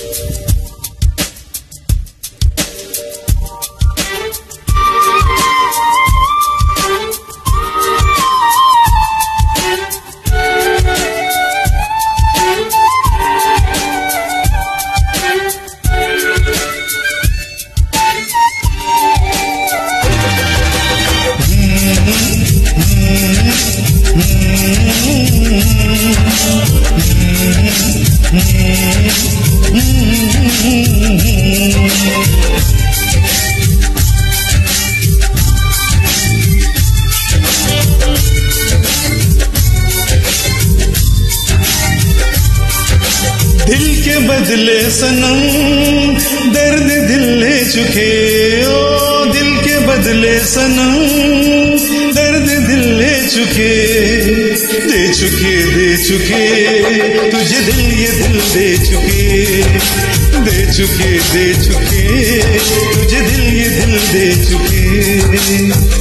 दिल के बदले सनम दर्द दिल ले चुके, ओ दिल के बदले सनम दर्द दिल ले चुके, दे चुके दे चुके तुझे दिल ये दिल दे चुके, दे चुके दे चुके तुझे दिल ये दिल दे चुके।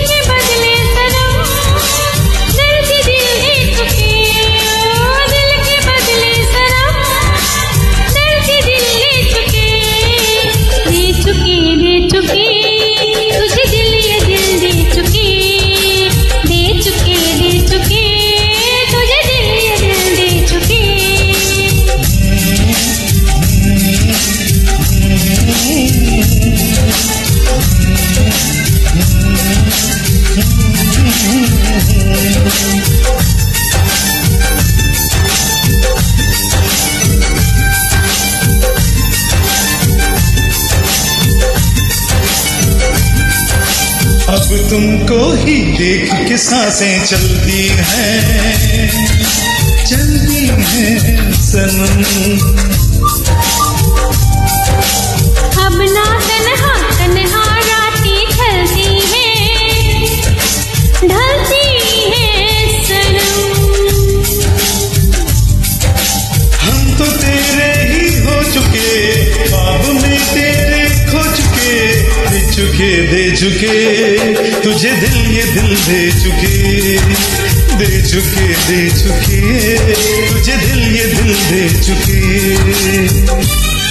अब तुमको ही देख के सांसें चलती हैं सनम। अब ना तन्हा तन्हा रातें ढलती हैं सनम। हम तो तेरे ही हो चुके, ख्वाब में तेरे खो चुके, दे चुके तुझे दिल ये दिल दे चुके, दे चुके तुझे दिल ये दिल दे चुके।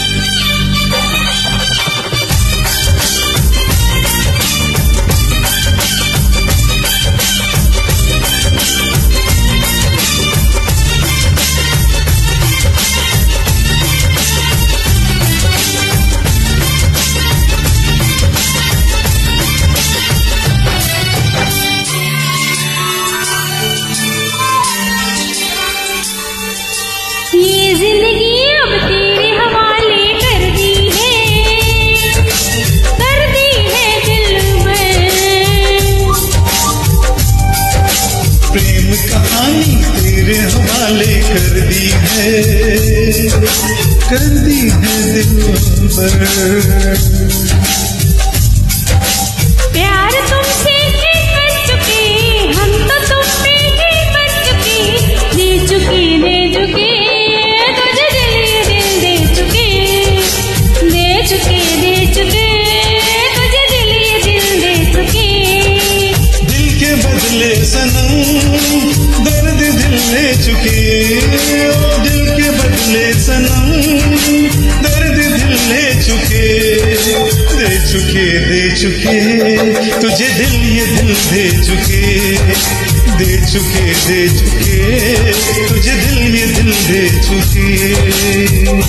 ये जिंदगी अब तेरे हवाले कर दी है दिल में। प्रेम कहानी तेरे हवाले कर दी है दिल पर। प्यार तुमसे ही कर चुके, हम तो तुम पे ही बन चुके, दे चुके तुझे दिल ये दिल दे चुके, तुझे दिल ये दिल दे चुके। दिल के बदले सनम दर्द दिल ले चुके, ओ दिल के बदले सनम दर्द दिल ले चुके, दे चुके तुझे दिल ये दिल दे चुके, दे चुके तुझे दिल ये दिल दे चुके।